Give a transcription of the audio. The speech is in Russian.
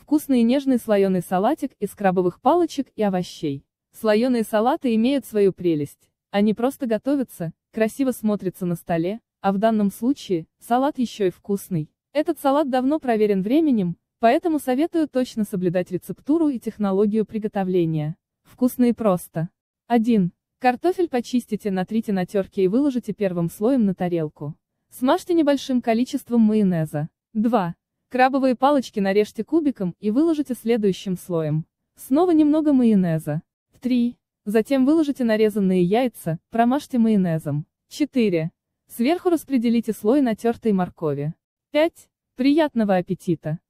Вкусный и нежный слоеный салатик из крабовых палочек и овощей. Слоеные салаты имеют свою прелесть. Они просто готовятся, красиво смотрятся на столе, а в данном случае, салат еще и вкусный. Этот салат давно проверен временем, поэтому советую точно соблюдать рецептуру и технологию приготовления. Вкусно и просто. 1. Картофель почистите, натрите на терке и выложите первым слоем на тарелку. Смажьте небольшим количеством майонеза. 2. Крабовые палочки нарежьте кубиком и выложите следующим слоем. Снова немного майонеза. 3. Затем выложите нарезанные яйца, промажьте майонезом. 4. Сверху распределите слой натертой моркови. 5. Приятного аппетита!